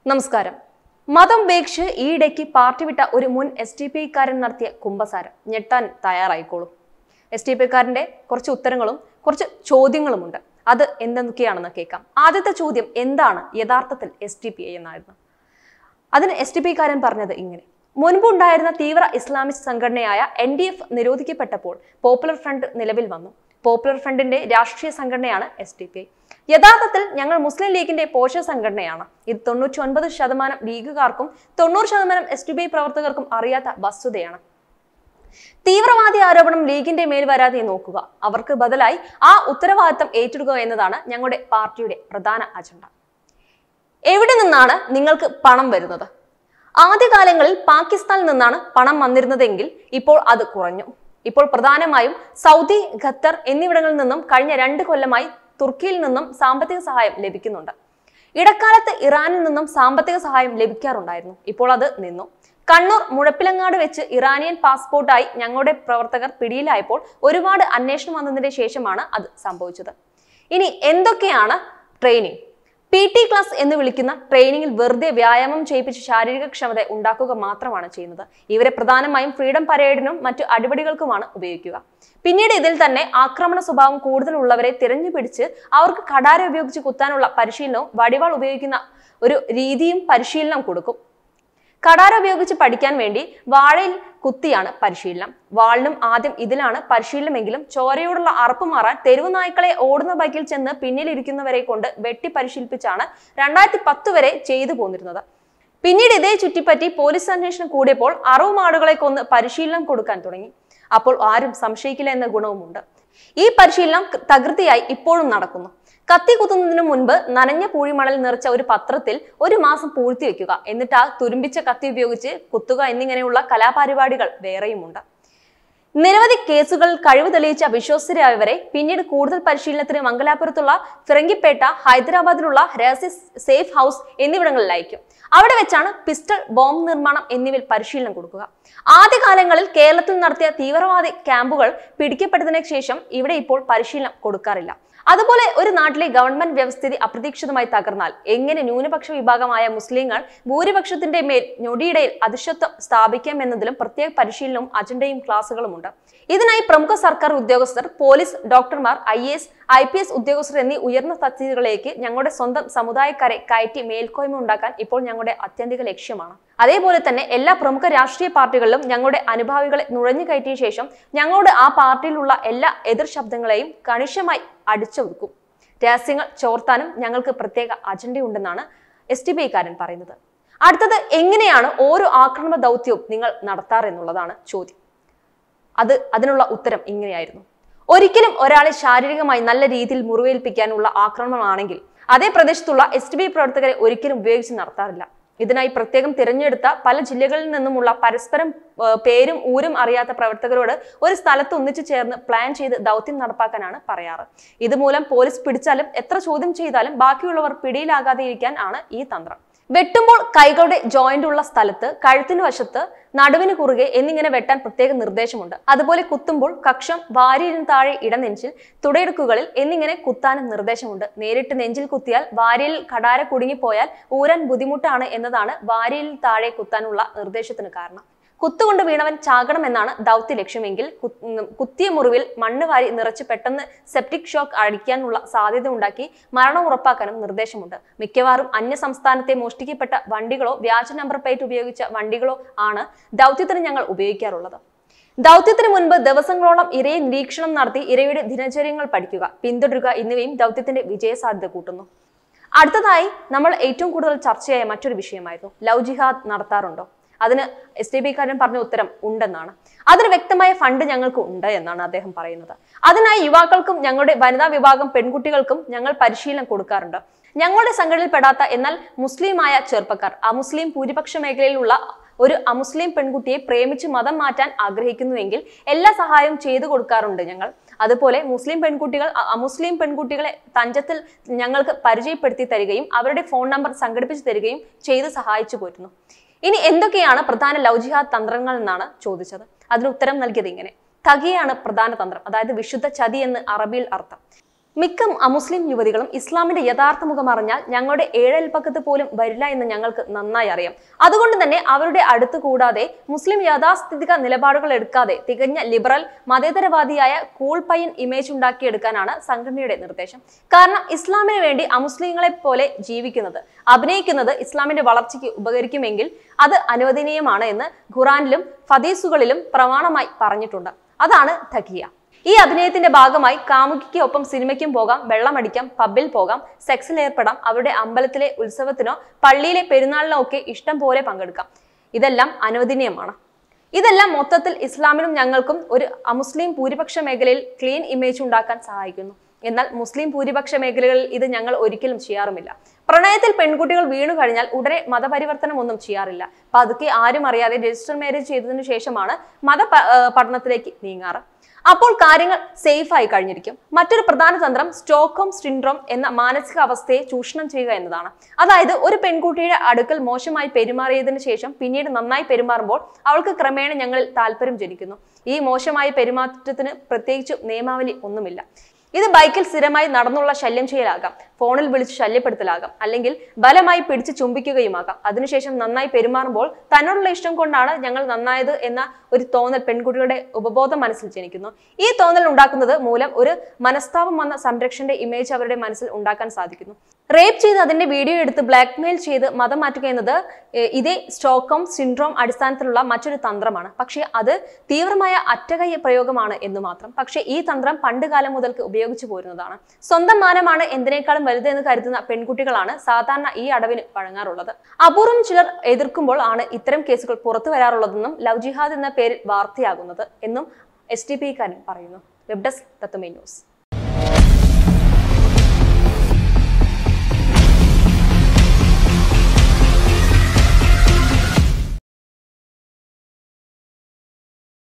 നമസ്കാരം. മതം ഉപേക്ഷിച്ച് ഈയിടയ്ക്ക് പാർട്ടി വിട്ട ഒരു മുൻ SDPക്കാരൻ നടത്തിയ കുമ്പസാരം ഞെട്ടാൻ തയ്യാറായിക്കോളും. SDPക്കാരന്റെ കുറച്ച് ഉത്തരങ്ങളും കുറച്ച് ചോദ്യങ്ങളുമുണ്ട്. അത് എന്തൊക്കെയാണെന്ന് കേൾക്കാം. ആദ്യത്തെ ചോദ്യം, എന്താണ് യഥാർത്ഥത്തിൽ SDPI എന്നായിരുന്നു? അതിന് SDPക്കാരൻ പറഞ്ഞത് ഇങ്ങനെ: മുൻപുണ്ടായിരുന്ന തീവ്ര ഇസ്ലാമിസ്റ്റ് സംഘടനയായ NDF നിരോധിക്കപ്പെട്ടപ്പോൾ പോപ്പുലർ ഫ്രണ്ട് നിലവിൽ വന്നു. പോപ്പുലർ ഫ്രണ്ടിന്റെ രാഷ്ട്രീയ സംഘടനയാണ് SDPI. യഥാർത്ഥത്തിൽ ഞങ്ങൾ മുസ്ലിം ലീഗിന്റെ പോഷക സംഘടനയാണ്. ഇത് 99% ലീഗുകാർക്കും 90% SDPI പ്രവർത്തകർക്കും അറിയാത്ത വസ്തുതയാണ്. തീവ്രവാദി ആരോപണം ലീഗിന്റെ മേൽ വരാതെ നോക്കുക, അവർക്ക് ബദലായി ആ ഉത്തരവാദിത്തം ഏറ്റെടുക്കുക എന്നതാണ് ഞങ്ങളുടെ പാർട്ടിയുടെ പ്രധാന അജണ്ട. എവിടെ നിന്നാണ് നിങ്ങൾക്ക് പണം വരുന്നത്? ആദ്യകാലങ്ങളിൽ പാകിസ്ഥാനിൽ നിന്നാണ് പണം വന്നിരുന്നതെങ്കിൽ ഇപ്പോൾ അത് കുറഞ്ഞു. ഇപ്പോൾ പ്രധാനമായും സൗദി, ഖത്തർ എന്നിവിടങ്ങളിൽ നിന്നും കഴിഞ്ഞ 2 കൊല്ലമായി തുർക്കിയിൽ നിന്നും സാമ്പത്തിക സഹായം ലഭിക്കുന്നുണ്ട്. ഇടക്കാലത്ത് ഇറാനിൽ നിന്നും സാമ്പത്തിക സഹായം ലഭിക്കാറുണ്ടായിരുന്നു. ഇപ്പോൾ അത് നിന്നു. കണ്ണൂർ മുഴപ്പിലങ്ങാട് വെച്ച് ഇറാനിയൻ പാസ്പോർട്ടായി ഞങ്ങളുടെ പ്രവർത്തകർ പിടിയിലായപ്പോൾ ഒരുപാട് അന്വേഷണം വന്നതിന് ശേഷമാണ് അത് സംഭവിച്ചത്. ഇനി എന്തൊക്കെയാണ് ട്രെയിനിങ്? PT ക്ലാസ് എന്ന് വിളിക്കുന്ന ട്രെയിനിങ്ങിൽ വെറുതെ വ്യായാമം ചെയ്യിപ്പിച്ച് ശാരീരിക ക്ഷമത ഉണ്ടാക്കുക മാത്രമാണ് ചെയ്യുന്നത്. ഇവരെ പ്രധാനമായും ഫ്രീഡം പരേഡിനും മറ്റു അടിപടികൾക്കുമാണ് ഉപയോഗിക്കുക. പിന്നീട് ഇതിൽ തന്നെ ആക്രമണ സ്വഭാവം കൂടുതലുള്ളവരെ തിരഞ്ഞു പിടിച്ച് അവർക്ക് കടാര ഉപയോഗിച്ച് കുത്താനുള്ള പരിശീലനവും വടിവാൾ ഉപയോഗിക്കുന്ന ഒരു രീതിയും പരിശീലനം കൊടുക്കും. കടാര ഉപയോഗിച്ച് പഠിക്കാൻ വേണ്ടി വാഴയിൽ കുത്തിയാണ് പരിശീലനം. വാളിനും ആദ്യം ഇതിലാണ് പരിശീലനമെങ്കിലും ചോരയോടുള്ള അറപ്പ് മാറാൻ തെരുവു നായ്ക്കളെ ഓടുന്ന ബൈക്കിൽ ചെന്ന് പിന്നിലിരിക്കുന്നവരെ കൊണ്ട് വെട്ടി പരിശീലിപ്പിച്ചാണ് 2010 വരെ ചെയ്തു പോന്നിരുന്നത്. പിന്നീട് ഇതേ ചുറ്റിപ്പറ്റി പോലീസ് അന്വേഷണം കൂടിയപ്പോൾ അറവുമാടുകളെ കൊന്ന് പരിശീലനം കൊടുക്കാൻ തുടങ്ങി. അപ്പോൾ ആരും സംശയിക്കില്ല എന്ന ഗുണവുമുണ്ട്. ഈ പരിശീലനം തകൃതിയായി ഇപ്പോഴും നടക്കുന്നു. കത്തി കുത്തുന്നതിനു മുൻപ് നനഞ്ഞ പൂഴിമണൽ നിറച്ച ഒരു പത്രത്തിൽ 1 മാസം പൂഴ്ത്തി വെക്കുക, എന്നിട്ട് ആ തുരുമ്പിച്ച കത്തി ഉപയോഗിച്ച് കുത്തുക എന്നിങ്ങനെയുള്ള കലാപരിപാടികൾ വേറെയുമുണ്ട്. നിരവധി കേസുകളിൽ കഴിവ് തെളിയിച്ച വിശ്വസ്തരായവരെ പിന്നീട് കൂടുതൽ പരിശീലനത്തിന് മംഗലാപുരത്തുള്ള ഫിറങ്കിപ്പേട്ട, ഹൈദരാബാദിലുള്ള രഹസ്യ സേഫ് ഹൗസ് എന്നിവിടങ്ങളിൽ അയക്കും. അവിടെ വെച്ചാണ് പിസ്റ്റൾ, ബോംബ് നിർമ്മാണം എന്നിവയിൽ പരിശീലനം കൊടുക്കുക. ആദ്യകാലങ്ങളിൽ കേരളത്തിൽ നടത്തിയ തീവ്രവാദി ക്യാമ്പുകൾ പിടിക്കപ്പെട്ടതിനു ശേഷം ഇവിടെ ഇപ്പോൾ പരിശീലനം കൊടുക്കാറില്ല. അതുപോലെ ഒരു നാട്ടിലെ ഗവൺമെന്റ് വ്യവസ്ഥിതി അപ്രതീക്ഷിതമായി തകർന്നാൽ എങ്ങനെ ന്യൂനപക്ഷ വിഭാഗമായ മുസ്ലിങ്ങൾ ഭൂരിപക്ഷത്തിന്റെ മേൽ ഞൊടിയിടയിൽ അധിശത്വം സ്ഥാപിക്കാം എന്നതിലും പ്രത്യേക പരിശീലനവും അജണ്ടയും ക്ലാസുകളുമുണ്ട്. ഇതിനായി പ്രമുഖ സർക്കാർ ഉദ്യോഗസ്ഥർ, പോലീസ്, ഡോക്ടർമാർ, IAS, IPS ഉദ്യോഗസ്ഥർ എന്നീ ഉയർന്ന തസ്തികകളിലേക്ക് ഞങ്ങളുടെ സ്വന്തം സമുദായക്കാരെ കയറ്റി മേൽക്കോയ്മ ഉണ്ടാക്കാൻ ഇപ്പോൾ ഞങ്ങളുടെ അത്യന്തിക ലക്ഷ്യമാണ്. അതേപോലെ തന്നെ എല്ലാ പ്രമുഖ രാഷ്ട്രീയ പാർട്ടികളിലും ഞങ്ങളുടെ അനുഭാവികളെ നുഴഞ്ഞു കയറ്റിയ ശേഷം ഞങ്ങളുടെ ആ പാർട്ടിയിലുള്ള എല്ലാ എതിർ ശബ്ദങ്ങളെയും കണിശമായി അടിച്ചൊതുക്കും. രഹസ്യങ്ങൾ ചോർത്താനും ഞങ്ങൾക്ക് പ്രത്യേക അജണ്ടയുണ്ടെന്നാണ് SDPIക്കാരൻ പറയുന്നത്. അടുത്തത്, എങ്ങനെയാണ് ഓരോ ആക്രമണ ദൗത്യവും നിങ്ങൾ നടത്താറെന്നുള്ളതാണ് ചോദ്യം. അതിനുള്ള ഉത്തരം ഇങ്ങനെയായിരുന്നു: ഒരിക്കലും ഒരാളെ ശാരീരികമായി നല്ല രീതിയിൽ മുറിവേൽപ്പിക്കാനുള്ള ആക്രമണമാണെങ്കിൽ അതേ പ്രദേശത്തുള്ള SDPI പ്രവർത്തകരെ ഒരിക്കലും ഉപയോഗിച്ച് നടത്താറില്ല. ഇതിനായി പ്രത്യേകം തിരഞ്ഞെടുത്ത പല ജില്ലകളിൽ നിന്നുമുള്ള പരസ്പരം പേരും ഊരും അറിയാത്ത പ്രവർത്തകരോട് ഒരു സ്ഥലത്ത് ഒന്നിച്ചു ചേർന്ന് പ്ലാൻ ചെയ്ത് ദൗത്യം നടപ്പാക്കാനാണ് പറയാറ്. ഇതുമൂലം പോലീസ് പിടിച്ചാലും എത്ര ചോദ്യം ചെയ്താലും ബാക്കിയുള്ളവർ പിടിയിലാകാതെ ഇരിക്കാൻ ആണ് ഈ തന്ത്രം. വെട്ടുമ്പോൾ കൈകളുടെ ജോയിന്റ് ഉള്ള സ്ഥലത്ത്, കഴുത്തിന് വശത്ത്, നടുവിന് കുറുകെ എന്നിങ്ങനെ വെട്ടാൻ പ്രത്യേക നിർദ്ദേശമുണ്ട്. അതുപോലെ കുത്തുമ്പോൾ കക്ഷം, വാരിയലിന് താഴെ ഇടനെഞ്ചിൽ, തുടയിടുക്കുകളിൽ എന്നിങ്ങനെ കുത്താനും നിർദ്ദേശമുണ്ട്. നേരിട്ട് നെഞ്ചിൽ കുത്തിയാൽ വാരിയലിൽ കടാര കുടുങ്ങിപ്പോയാൽ ഊരാൻ ബുദ്ധിമുട്ടാണ് എന്നതാണ് വാരിയലിൽ താഴെ കുത്താനുള്ള നിർദ്ദേശത്തിന് കാരണം. കുത്തുകൊണ്ട് വീണവൻ ചാകണം എന്നാണ് ദൗത്യ ലക്ഷ്യമെങ്കിൽ കുത്തിയ മുറിവിൽ മണ്ണ് വാരി നിറച്ച് പെട്ടെന്ന് സെപ്റ്റിക് ഷോക്ക് അടിക്കാനുള്ള സാധ്യത ഉണ്ടാക്കി മരണം ഉറപ്പാക്കാനും നിർദ്ദേശമുണ്ട്. മിക്കവാറും അന്യ സംസ്ഥാനത്തെ മോഷ്ടിക്കപ്പെട്ട വണ്ടികളോ വ്യാജ നമ്പർ പ്ലേറ്റ് ഉപയോഗിച്ച വണ്ടികളോ ആണ് ദൗത്യത്തിന് ഞങ്ങൾ ഉപയോഗിക്കാറുള്ളത്. ദൗത്യത്തിന് മുൻപ് ദിവസങ്ങളോളം ഇരയെ നിരീക്ഷണം നടത്തി ഇരയുടെ ദിനചര്യങ്ങൾ പഠിക്കുക, പിന്തുടരുക എന്നിവയും ദൗത്യത്തിന്റെ വിജയസാധ്യത കൂട്ടുന്നു. അടുത്തതായി നമ്മൾ ഏറ്റവും കൂടുതൽ ചർച്ചയായ മറ്റൊരു വിഷയമായിരുന്നു, ലവ് ജിഹാദ് നടത്താറുണ്ടോ? അതിന് SDPIക്കാരൻ പറഞ്ഞ ഉത്തരം ഉണ്ടെന്നാണ്. അതിന് വ്യക്തമായ ഫണ്ട് ഞങ്ങൾക്ക് ഉണ്ട് എന്നാണ് അദ്ദേഹം പറയുന്നത്. അതിനായി യുവാക്കൾക്കും ഞങ്ങളുടെ വനിതാ വിഭാഗം പെൺകുട്ടികൾക്കും ഞങ്ങൾ പരിശീലനം കൊടുക്കാറുണ്ട്. ഞങ്ങളുടെ സംഘടനയിൽപ്പെടാത്ത എന്നാൽ മുസ്ലിമായ ചെറുപ്പക്കാർ, അമുസ്ലിം ഭൂരിപക്ഷ മേഖലയിലുള്ള ഒരു അമുസ്ലിം പെൺകുട്ടിയെ പ്രേമിച്ച് മതം മാറ്റാൻ ആഗ്രഹിക്കുന്നുവെങ്കിൽ എല്ലാ സഹായവും ചെയ്തു കൊടുക്കാറുണ്ട് ഞങ്ങൾ. അതുപോലെ മുസ്ലിം പെൺകുട്ടികൾ അമുസ്ലിം പെൺകുട്ടികളെ തഞ്ചത്തിൽ ഞങ്ങൾക്ക് പരിചയപ്പെടുത്തി തരികയും അവരുടെ ഫോൺ നമ്പർ സംഘടിപ്പിച്ചു തരികയും ചെയ്ത് സഹായിച്ചു പോരുന്നു. ഇനി എന്തൊക്കെയാണ് പ്രധാന ലവ് ജിഹാദ് തന്ത്രങ്ങൾ എന്നാണ് ചോദിച്ചത്. അതിന് ഉത്തരം നൽകിയത് ഇങ്ങനെ: തകിയാണ് പ്രധാന തന്ത്രം, അതായത് വിശുദ്ധ ചതി എന്ന് അറബിയിൽ അർത്ഥം. മിക്ക അമുസ്ലിം യുവതികളും ഇസ്ലാമിന്റെ യഥാർത്ഥ മുഖം അറിഞ്ഞാൽ ഞങ്ങളുടെ ഏഴൽപ്പക്കത്ത് പോലും വരില്ല എന്ന് ഞങ്ങൾക്ക് നന്നായി അറിയാം. അതുകൊണ്ട് തന്നെ അവരുടെ അടുത്ത് കൂടാതെ മുസ്ലിം യാഥാസ്ഥിതിക നിലപാടുകൾ എടുക്കാതെ തികഞ്ഞ ലിബറൽ മതേതരവാദിയായ കൂൾ പയ്യൻ ഇമേജ് ഉണ്ടാക്കിയെടുക്കാനാണ് സംഘടനയുടെ നിർദ്ദേശം. കാരണം ഇസ്ലാമിന് വേണ്ടി അമുസ്ലിങ്ങളെ പോലെ ജീവിക്കുന്നത്, അഭിനയിക്കുന്നത് ഇസ്ലാമിന്റെ വളർച്ചയ്ക്ക് ഉപകരിക്കുമെങ്കിൽ അത് അനുവദനീയമാണ് എന്ന് ഖുറാനിലും ഹദീസുകളിലും പ്രമാണമായി പറഞ്ഞിട്ടുണ്ട്. അതാണ് തഖിയ. ഈ അഭിനയത്തിന്റെ ഭാഗമായി കാമുകിക്ക് ഒപ്പം സിനിമയ്ക്കും പോകാം, വെള്ളമടിക്കാം, പബ്ബിൽ പോകാം, സെക്സിൽ ഏർപ്പെടാം, അവരുടെ അമ്പലത്തിലെ ഉത്സവത്തിനോ പള്ളിയിലെ പെരുന്നാളിനോ ഒക്കെ ഇഷ്ടം പോലെ പങ്കെടുക്കാം. ഇതെല്ലാം അനുവദനീയമാണ്. ഇതെല്ലാം മൊത്തത്തിൽ ഇസ്ലാമിനും ഞങ്ങൾക്കും ഒരു അമുസ്ലിം ഭൂരിപക്ഷ മേഖലയിൽ ക്ലീൻ ഇമേജ് ഉണ്ടാക്കാൻ സഹായിക്കുന്നു. എന്നാൽ മുസ്ലിം ഭൂരിപക്ഷ മേഖലകളിൽ ഇത് ഞങ്ങൾ ഒരിക്കലും ചെയ്യാറുമില്ല. പ്രണയത്തിൽ പെൺകുട്ടികൾ വീണു കഴിഞ്ഞാൽ ഉടനെ മതപരിവർത്തനം ഒന്നും ചെയ്യാറില്ല. പതുക്കെ ആരും അറിയാതെ രജിസ്റ്റർ മാരേജ് ചെയ്തതിനു ശേഷമാണ് പഠനത്തിലേക്ക് നീങ്ങാറ്. അപ്പോൾ കാര്യങ്ങൾ സേഫ് ആയി കഴിഞ്ഞിരിക്കും. മറ്റൊരു പ്രധാന തന്ത്രം സ്റ്റോക്ക്ഹോം സിൻഡ്രോം എന്ന മാനസിക അവസ്ഥയെ ചൂഷണം ചെയ്യുക എന്നതാണ്. അതായത് ഒരു പെൺകുട്ടിയുടെ അടുക്കൽ മോശമായി പെരുമാറിയതിനു ശേഷം പിന്നീട് നന്നായി പെരുമാറുമ്പോൾ അവൾക്ക് ക്രമേണ ഞങ്ങളിൽ താല്പര്യം ജനിക്കുന്നു. ഈ മോശമായ പെരുമാറ്റത്തിന് പ്രത്യേകിച്ച് നിയമാവലി ഒന്നുമില്ല. ഇത് ബൈക്കിൽ സ്ഥിരമായി നടന്നുള്ള ശല്യം ചെയ്യലാകാം, ഫോണിൽ വിളിച്ച് ശല്യപ്പെടുത്തലാകാം, അല്ലെങ്കിൽ ബലമായി പിടിച്ച് ചുംബിക്കുകയുമാകാം. അതിനുശേഷം നന്നായി പെരുമാറുമ്പോൾ തന്നോടുള്ള ഇഷ്ടം കൊണ്ടാണ് ഞങ്ങൾ നന്നായത് എന്ന ഒരു തോന്നൽ പെൺകുട്ടികളുടെ ഉപബോധ മനസ്സിൽ ജനിക്കുന്നു. ഈ തോന്നൽ ഉണ്ടാക്കുന്നത് മൂലം ഒരു മനസ്താപം വന്ന സംരക്ഷണന്റെ ഇമേജ് അവരുടെ മനസ്സിൽ ഉണ്ടാക്കാൻ സാധിക്കുന്നു. റേപ്പ് ചെയ്ത് അതിന്റെ വീഡിയോ എടുത്ത് ബ്ലാക്ക്മെയിൽ ചെയ്ത് മതം മാറ്റുക എന്നത് ഇതേ സ്റ്റോക്ക്ഹോം സിൻഡ്രോം അടിസ്ഥാനത്തിലുള്ള മറ്റൊരു തന്ത്രമാണ്. പക്ഷേ അത് തീവ്രമായ അറ്റകൈ പ്രയോഗമാണ് എന്ന് മാത്രം. പക്ഷേ ഈ തന്ത്രം പണ്ടുകാലം മുതൽക്ക് ഉപയോഗിച്ചു പോരുന്നതാണ്. സ്വന്തം മാനമാണ് എന്തിനേക്കാളും വലുതെന്ന് കരുതുന്ന പെൺകുട്ടികളാണ് സാധാരണ ഈ അടവിന് വഴങ്ങാറുള്ളത്. അപൂർവം ചിലർ എതിർക്കുമ്പോൾ ആണ് ഇത്തരം കേസുകൾ പുറത്തു വരാറുള്ളതെന്നും ലവ് ജിഹാദ് എന്ന പേരിൽ വാർത്തയാകുന്നത് എന്നും SDPക്കാരൻ പറയുന്നു. Web desk Tatwamayi news.